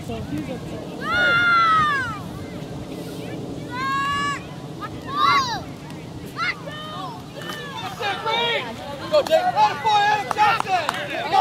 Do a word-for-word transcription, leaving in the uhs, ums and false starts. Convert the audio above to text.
so he's upset. Go, Jake. Run for Adam Jackson!